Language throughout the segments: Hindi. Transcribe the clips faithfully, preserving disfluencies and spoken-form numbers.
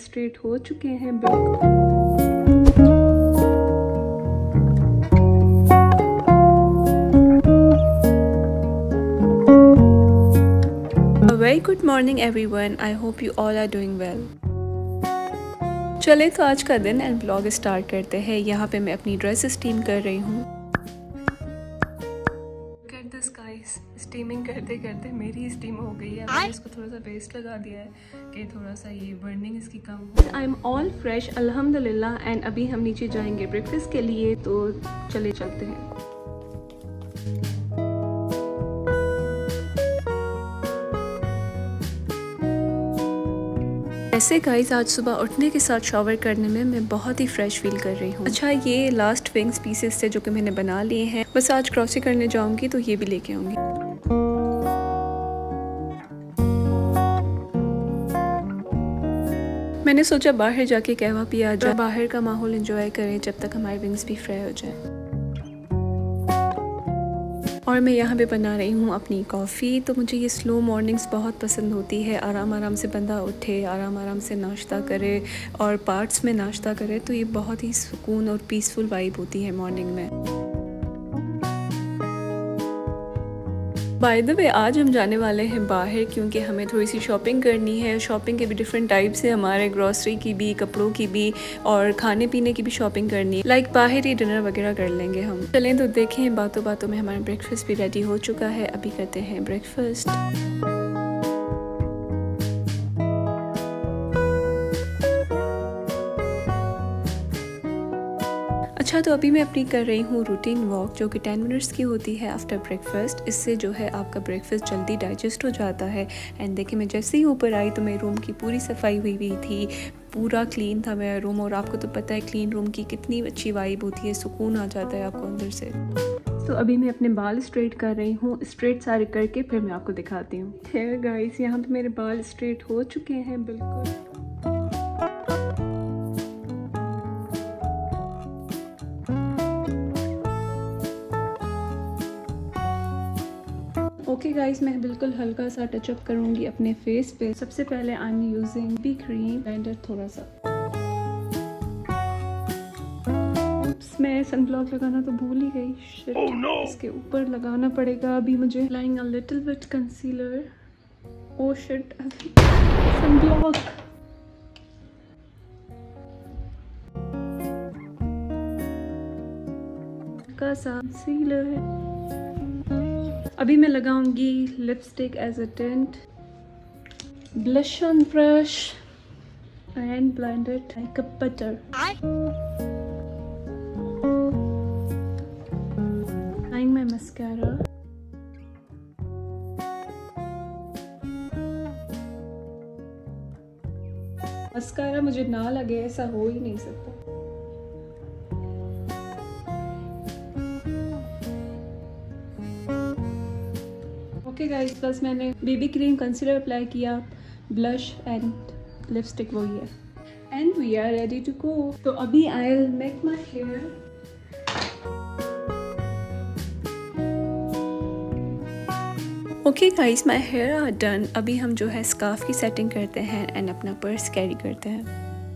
स्ट्रेट हो चुके हैं बिल्कुल। Very good morning everyone, I hope you all are doing well. चले तो आज का दिन एंड ब्लॉग स्टार्ट करते हैं। यहाँ पे मैं अपनी ड्रेस स्टीम कर रही हूँ। स्टीमिंग करते करते मेरी स्टीम हो गई है। मैंने इसको थोड़ा सा पेस्ट लगा दिया है कि थोड़ा सा ये बर्निंग इसकी कम हो। आई एम ऑल फ्रेश अल्हम्दुलिल्लाह। एंड अभी हम नीचे जाएंगे ब्रेकफास्ट के लिए, तो चले चलते हैं। ऐसे गाइस आज सुबह उठने के साथ शॉवर करने में मैं बहुत ही फ्रेश फील कर रही हूँ। अच्छा, ये लास्ट विंग्स पीसेस थे जो कि मैंने बना लिए हैं। बस आज क्रॉसिंग करने जाऊंगी तो ये भी लेके आऊंगी। मैंने सोचा बाहर जाके कहवा पिया जाए, बाहर का माहौल एंजॉय करें जब तक हमारे विंग्स भी फ्राई हो जाए। और मैं यहाँ पे बना रही हूँ अपनी कॉफ़ी। तो मुझे ये स्लो मॉर्निंग्स बहुत पसंद होती है। आराम आराम से बंदा उठे, आराम आराम से नाश्ता करे और पार्ट्स में नाश्ता करे, तो ये बहुत ही सुकून और पीसफुल वाइब होती है मॉर्निंग में। बाय द वे आज हम जाने वाले हैं बाहर, क्योंकि हमें थोड़ी सी शॉपिंग करनी है। शॉपिंग के भी डिफरेंट टाइप्स हैं हमारे, ग्रॉसरी की भी, कपड़ों की भी और खाने पीने की भी शॉपिंग करनी है। लाइक बाहर ही डिनर वगैरह कर लेंगे हम। चलें तो देखें, बातों बातों में हमारा ब्रेकफास्ट भी रेडी हो चुका है। अभी करते हैं ब्रेकफास्ट। अच्छा, तो अभी मैं अपनी कर रही हूँ रूटीन वॉक, जो कि टेन मिनट्स की होती है आफ्टर ब्रेकफास्ट। इससे जो है आपका ब्रेकफास्ट जल्दी डाइजेस्ट हो जाता है। एंड देखिए, मैं जैसे ही ऊपर आई तो मेरे रूम की पूरी सफाई हुई हुई थी, पूरा क्लीन था मेरा रूम। और आपको तो पता है क्लीन रूम की कितनी अच्छी वाइब होती है, सुकून आ जाता है आपको अंदर से। तो अभी मैं अपने बाल स्ट्रेट कर रही हूँ। स्ट्रेट सारे करके फिर मैं आपको दिखाती हूँ। हेयर गाइस, यहाँ पे मेरे बाल स्ट्रेट हो चुके हैं बिल्कुल। ओके गाइस, मैं बिल्कुल हल्का सा टचअप करूंगी अपने फेस पे। सबसे पहले I am using B cream blender थोड़ा सा। मैं सनब्लॉक लगाना तो भूल ही गई। Shit, oh, no. इसके ऊपर लगाना पड़ेगा अभी मुझे। Applying a little bit concealer. Oh shit, sunblock. का सा कंसीलर है। अभी मैं लगाऊंगी lipstick as a tint, blush on brush and blend it like a butter. Applying my mascara. Mascara मुझे ना लगे ऐसा हो ही नहीं सकता। ओके गाइस, प्लस मैंने बेबी क्रीम कंसीलर अप्लाई किया, ब्लश एंड लिपस्टिक वही है। And we are ready to go. तो अभी I will make my hair. Okay guys, my hair are done. अभी हम जो है स्कार्फ की सेटिंग करते हैं एंड अपना पर्स कैरी करते हैं।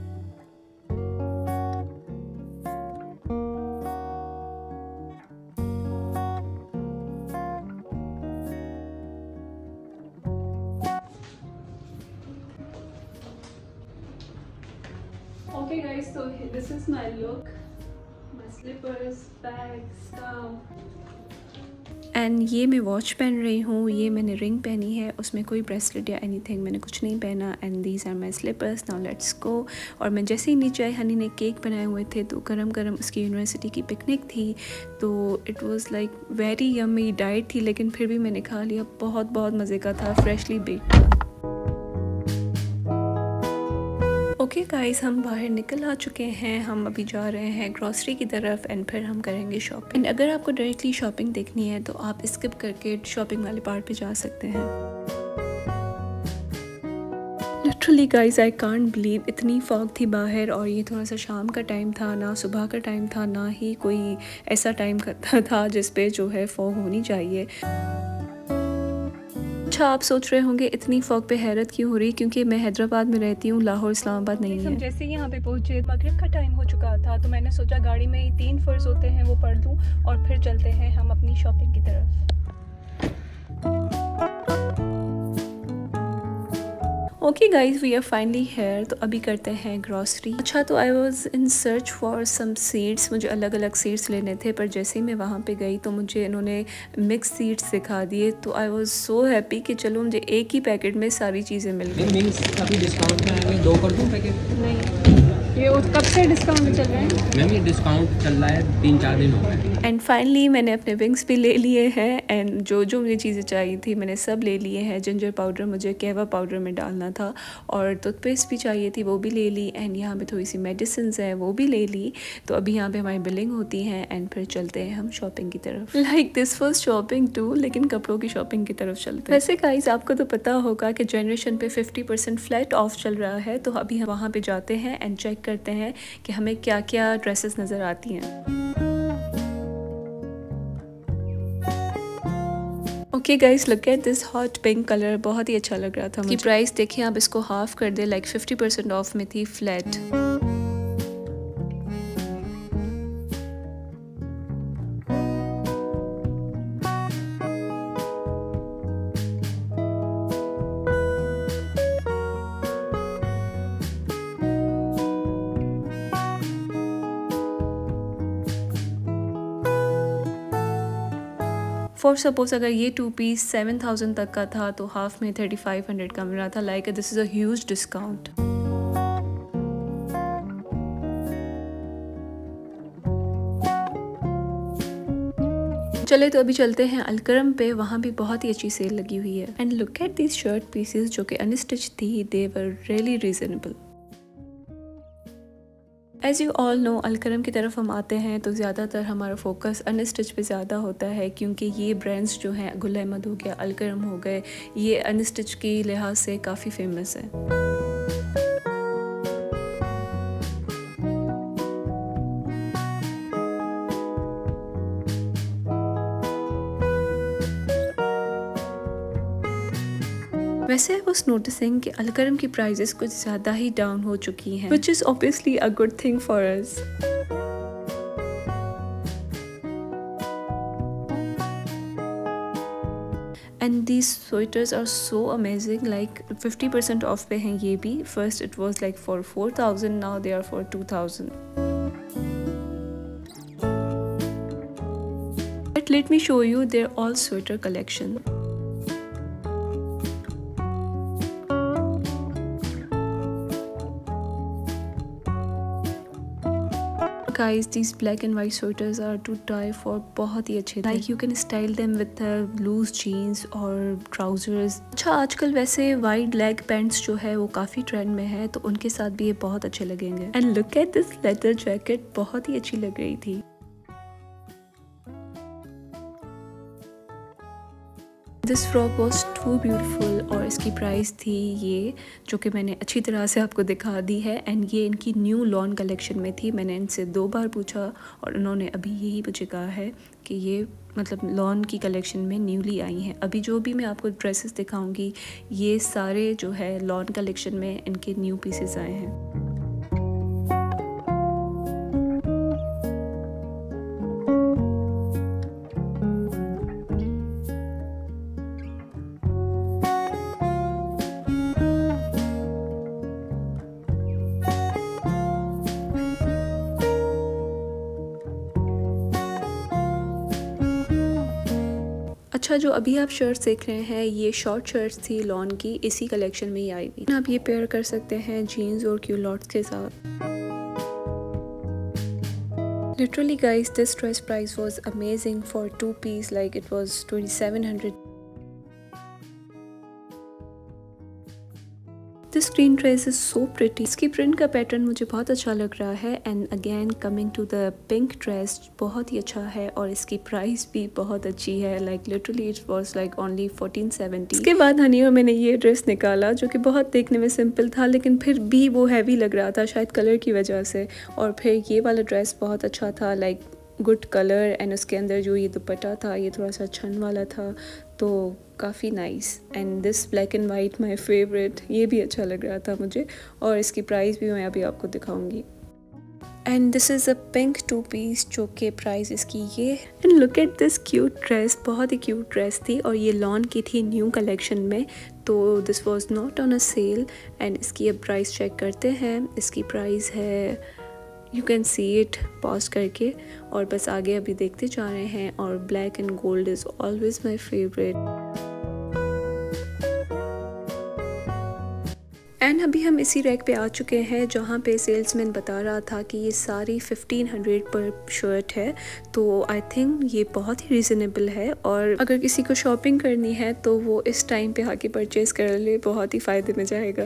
ओके गाइस, तो this is my look, my slippers, bag, scarf. And ये मैं वॉच पहन रही हूँ, ये मैंने रिंग पहनी है, उसमें कोई ब्रेसलेट या एनीथिंग मैंने कुछ नहीं पहना। And these are my slippers. Now let's go. और मैं जैसे ही नीचे आई, हनी ने केक बनाए हुए थे, तो गरम गरम उसकी यूनिवर्सिटी की पिकनिक थी, तो it was like very yummy. Diet थी लेकिन फिर भी मैंने खा लिया। बहुत बहुत मज़े का था, फ्रेशली बेक्ड था। ओके गाइस, हम बाहर निकल आ चुके हैं। हम अभी जा रहे हैं ग्रॉसरी की तरफ एंड फिर हम करेंगे शॉपिंग। अगर आपको डायरेक्टली शॉपिंग देखनी है तो आप स्किप करके शॉपिंग वाले पार्ट पे जा सकते हैं। Literally guys, I can't believe, इतनी फॉग थी बाहर। और ये थोड़ा सा शाम का टाइम था, ना सुबह का टाइम था, ना ही कोई ऐसा टाइम था जिस पे जो है फॉग होनी चाहिए। अच्छा, आप सोच रहे होंगे इतनी फॉग पे हैरत क्यों हो रही, क्योंकि मैं हैदराबाद में रहती हूँ, लाहौर इस्लामाबाद नहीं है। हम जैसे यहाँ पे पहुँचे मगरिब का टाइम हो चुका था, तो मैंने सोचा गाड़ी में ही तीन फ़र्ज़ होते हैं वो पढ़ लूँ और फिर चलते हैं हम अपनी शॉपिंग की तरफ। Okay guys, we are finally here. तो अभी करते हैं ग्रॉसरी। अच्छा, तो I was in search for some seeds. मुझे अलग अलग सीड्स लेने थे, पर जैसे ही मैं वहाँ पे गई तो मुझे इन्होंने मिक्स सीड्स दिखा दिए। तो आई वॉज सो हैप्पी कि चलो मुझे एक ही पैकेट में सारी चीज़ें मिल गई। अभी डिस्काउंट में आएंगे, दो कर दूँ पैकेट? नहीं, ये कब से डिस्काउंट चल रहा है? मैम ये डिस्काउंट चल रहा है, तीन चार दिन हो गए। एंड फाइनली मैंने अपने विंग्स भी ले लिए हैं, एंड जो जो मुझे चीज़ें चाहिए थी मैंने सब ले लिए हैं। जिंजर पाउडर मुझे कहवा पाउडर में डालना था, और टूथपेस्ट भी चाहिए थी, वो भी ले ली। एंड यहाँ पे थोड़ी सी मेडिसिन्स हैं, वो भी ले ली। तो अभी यहाँ पे हमारी बिलिंग होती है, एंड फिर चलते हैं हम शॉपिंग की तरफ। Like this was shopping too, लेकिन कपड़ों की शॉपिंग की तरफ चलते हैं। वैसे गाइस, आपको तो पता होगा कि जनरेशन पे फिफ्टी परसेंट फ्लैट ऑफ चल रहा है, तो अभी हम वहाँ पे जाते हैं एंड चेक करते हैं कि हमें क्या क्या ड्रेसेस नज़र आती हैं। Okay guys, look at this hot pink colour, बहुत ही अच्छा लग रहा था मुझे। प्राइस देखिए आप, इसको हाफ कर दे, लाइक फिफ्टी परसेंट ऑफ में थी फ्लैट। फॉर सपोज अगर ये टू पीस सेवन थाउजेंड तक का था, तो हाफ में थर्टी फाइव हंड्रेड का मिल रहा था। Like this is a huge discount. चले तो अभी चलते हैं अलकरम पे, वहाँ भी बहुत ही अच्छी सेल लगी हुई है। And look at this shirt pieces जो कि अनस्टिच थी, they were really reasonable. As you all know, Alkaram की तरफ हम आते हैं तो ज़्यादातर हमारा फोकस अनस्टिच पे ज़्यादा होता है, क्योंकि ये ब्रांड्स जो हैं, गुल अहमद हो गया, अलकरम हो गए, ये अनस्टिच की लिहाज से काफ़ी फेमस है। वैसे आई वॉज नोटिसिंग कि अलकरम की प्राइजेस कुछ ज़्यादा ही डाउन हो चुकी हैं, which is obviously a good thing for us. And these sweaters are so amazing, like fifty percent off पे हैं ये भी। First it was like for four thousand, now they are for two thousand. But let me show you their all sweater collection. Guys, these black and white sweaters are to die for, बहुत ही अच्छे। Like you can style them with uh, loose jeans और trousers। अच्छा, आजकल वैसे wide leg pants जो है वो काफ़ी ट्रेंड में है, तो उनके साथ भी ये बहुत अच्छे लगेंगे। And look at this leather jacket, बहुत ही अच्छी लग रही थी। This frock was too beautiful, और इसकी प्राइस थी ये, जो कि मैंने अच्छी तरह से आपको दिखा दी है। एंड ये इनकी न्यू लॉन कलेक्शन में थी। मैंने इनसे दो बार पूछा और उन्होंने अभी यही मुझे कहा है कि ये मतलब लॉन की कलेक्शन में न्यूली आई हैं। अभी जो भी मैं आपको ड्रेसेस दिखाऊंगी, ये सारे जो है लॉन कलेक्शन में इनके न्यू पीसेस आए हैं। अच्छा, जो अभी आप शर्ट्स देख रहे हैं, ये शॉर्ट शर्ट्स थी लॉन की, इसी कलेक्शन में ही आई हुई। आप ये पेयर कर सकते हैं जीन्स और क्यूलॉट्स के साथ। Literally guys, this dress price was amazing for two piece, like it was twenty-seven hundred. This green dress is so pretty. इसकी प्रिंट का पैटर्न मुझे बहुत अच्छा लग रहा है। And again coming to the pink dress, बहुत ही अच्छा है और इसकी प्राइस भी बहुत अच्छी है। Like literally it was like only fourteen seventy. इसके बाद हनी और मैंने ये ड्रेस निकाला, जो कि बहुत देखने में सिंपल था, लेकिन फिर भी वो हैवी लग रहा था, शायद कलर की वजह से। और फिर ये वाला ड्रेस बहुत अच्छा था, लाइक गुड कलर एंड उसके अंदर जो ये दुपट्टा था ये थोड़ा सा छन वाला था, तो काफ़ी nice. And this black and white my favourite, ये भी अच्छा लग रहा था मुझे। और इसकी प्राइस भी मैं अभी आपको दिखाऊंगी। And this is a pink two piece, जो कि प्राइस इसकी ये। And look at this cute dress, बहुत ही क्यूट ड्रेस थी और ये लॉन की थी न्यू कलेक्शन में, तो this was not on a sale. And इसकी अब प्राइस चेक करते हैं। इसकी प्राइस है, you can see it pause करके, और बस आगे अभी देखते जा रहे हैं। और black and gold is always my favourite. And अभी हम इसी रैक पे आ चुके हैं जहाँ पे सेल्समैन बता रहा था कि ये सारी फिफ्टीन हंड्रेड पर शर्ट है, तो आई थिंक ये बहुत ही रीज़नेबल है। और अगर किसी को शॉपिंग करनी है तो वो इस टाइम पे आके परचेज कर ले, बहुत ही फ़ायदे में जाएगा।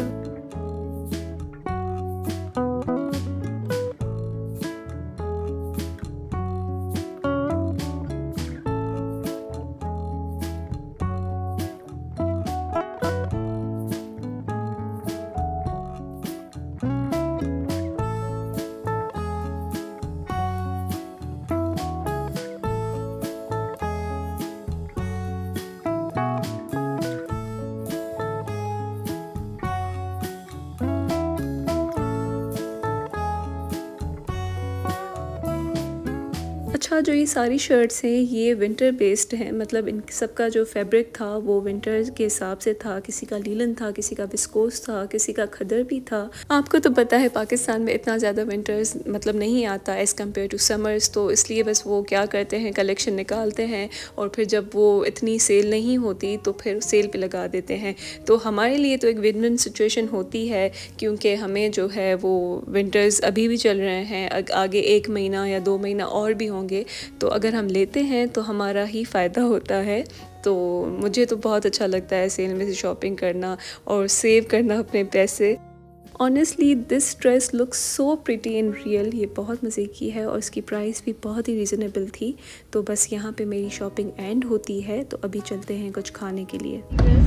अच्छा, जो ये सारी शर्ट्स हैं ये विंटर बेस्ड हैं, मतलब इन सबका जो फैब्रिक था वो विंटर के हिसाब से था। किसी का लीलन था, किसी का विस्कोस था, किसी का खदर भी था। आपको तो पता है पाकिस्तान में इतना ज़्यादा विंटर्स मतलब नहीं आता एज़ कम्पेयर टू समर्स, तो इसलिए बस वो क्या करते हैं, कलेक्शन निकालते हैं और फिर जब वो इतनी सेल नहीं होती तो फिर सेल पे लगा देते हैं। तो हमारे लिए तो एक विन विन सिचुएशन होती है, क्योंकि हमें जो है वो विंटर्स अभी भी चल रहे हैं, आगे एक महीना या दो महीना और भी होंगे, तो अगर हम लेते हैं तो हमारा ही फ़ायदा होता है। तो मुझे तो बहुत अच्छा लगता है सेल में से शॉपिंग करना और सेव करना अपने पैसे। Honestly this dress looks so pretty in real, ये बहुत मज़े की है और इसकी प्राइस भी बहुत ही रीज़नेबल थी। तो बस यहाँ पे मेरी शॉपिंग एंड होती है, तो अभी चलते हैं कुछ खाने के लिए।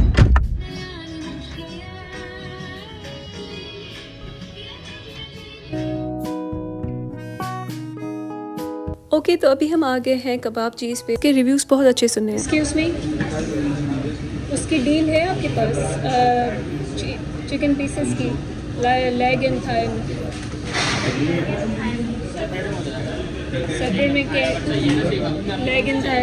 ओके okay, तो अभी हम आ गए हैं कबाब चीज़ पे। के रिव्यूज़ बहुत अच्छे सुने हैं। एक्सक्यूज़ मी, उसकी डील है आपके पास चिकन पीसेस की, लेग एंड थाई सेपरेट में क्या, लेग एंड थाई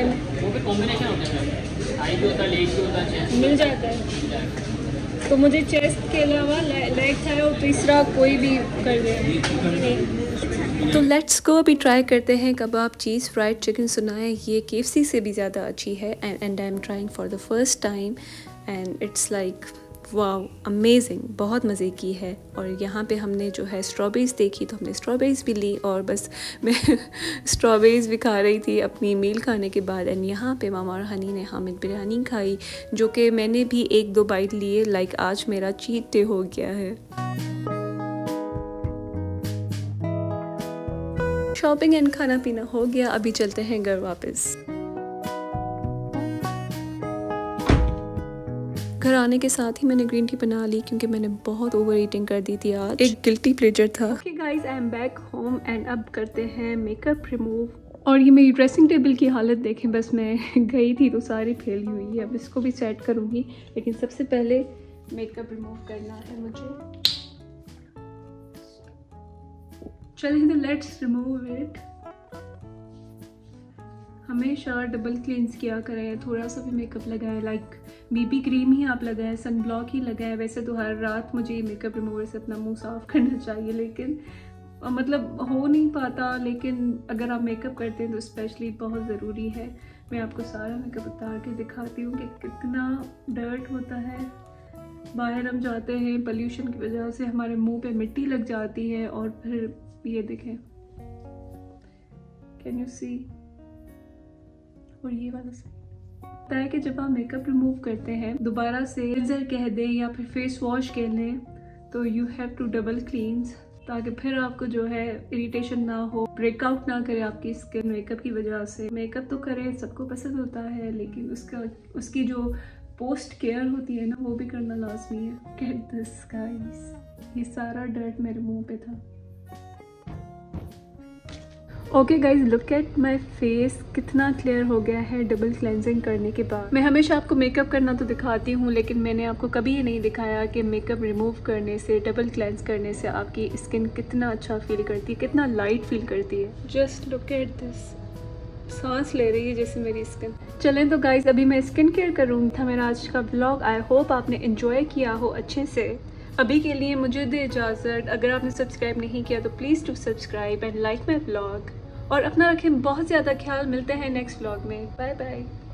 मिल जाता है। तो मुझे चेस्ट के अलावा लेग थाई और तीसरा कोई भी कर दे। तो लेट्स गो, अभी ट्राई करते हैं कबाब चीज़ फ्राइड चिकन। सुना है ये केएफसी से भी ज़्यादा अच्छी है, and and I am trying for the first time and it's like wow amazing, बहुत मज़े की है। और यहाँ पे हमने जो है स्ट्रॉबेरीज़ देखी तो हमने स्ट्रॉबेरीज़ भी ली और बस मैं स्ट्रॉबेरीज़ भी खा रही थी अपनी मील खाने के बाद। एंड यहाँ पे मामा और हनी ने हामिद बिरयानी खाई, जो कि मैंने भी एक दो बाइट लिए। लाइक आज मेरा चीट डे हो गया है। शॉपिंग एंड खाना पीना हो गया, अभी चलते हैं घर वापस। घर आने के साथ ही मैंने ग्रीन टी बना ली, क्योंकि मैंने बहुत ओवर ईटिंग कर दी थी आज, एक गिल्टी प्लेजर था। Okay guys, I am back home and अब करते हैं मेकअप रिमूव। और ये मेरी ड्रेसिंग टेबल की हालत देखें, बस मैं गई थी तो सारी फैली हुई है। अब इसको भी सेट करूँगी, लेकिन सबसे पहले मेकअप रिमूव करना है मुझे। चलिए तो लेट्स रिमूव इट। हमेशा डबल क्लींस किया करें, थोड़ा सा भी मेकअप लगाएं, लाइक बीबी क्रीम ही आप लगाएं, सन ब्लॉक ही लगाएं। वैसे तो हर रात मुझे मेकअप रिमूवर से अपना मुंह साफ करना चाहिए, लेकिन मतलब हो नहीं पाता। लेकिन अगर आप मेकअप करते हैं तो स्पेशली बहुत ज़रूरी है। मैं आपको सारा मेकअप उतार के दिखाती हूँ कि कितना डर्ट होता है। बाहर हम जाते हैं, पोल्यूशन की वजह से हमारे मुंह पे मिट्टी लग जाती है, और फिर ये देखें, कैन यू सी। और ये वाला पता है कि जब आप मेकअप रिमूव करते हैं दोबारा से क्लींजर कह दें या फिर फेस वॉश कह लें, तो you have to double cleanse, ताकि फिर आपको जो है इरिटेशन ना हो, ब्रेकआउट ना करे आपकी स्किन मेकअप की वजह से। मेकअप तो करे, सबको पसंद होता है, लेकिन उसका उसकी जो पोस्ट केयर होती है ना, वो भी करना लाजमी है। गेट दिस गाइस, ये सारा डर्ट मेरे मुंह पे था। Okay guys, look at my face, कितना क्लियर हो गया है डबल क्लेंजिंग करने के बाद। मैं हमेशा आपको मेकअप करना तो दिखाती हूँ, लेकिन मैंने आपको कभी ये नहीं दिखाया कि मेकअप रिमूव करने से, डबल क्लेंज करने से आपकी स्किन कितना अच्छा फील करती है, कितना लाइट फील करती है। जस्ट लुक एट दिस, सांस ले रही है जैसे मेरी स्किन। चलें तो गाइज, अभी मैं स्किन केयर करूँगी। था मेरा आज का ब्लॉग। आई होप आपने एंजॉय किया हो अच्छे से। अभी के लिए मुझे दे इजाज़त। अगर आपने सब्सक्राइब नहीं किया तो please to subscribe and like my blog. और अपना रखें बहुत ज़्यादा ख्याल। मिलते हैं नेक्स्ट ब्लॉग में। Bye bye.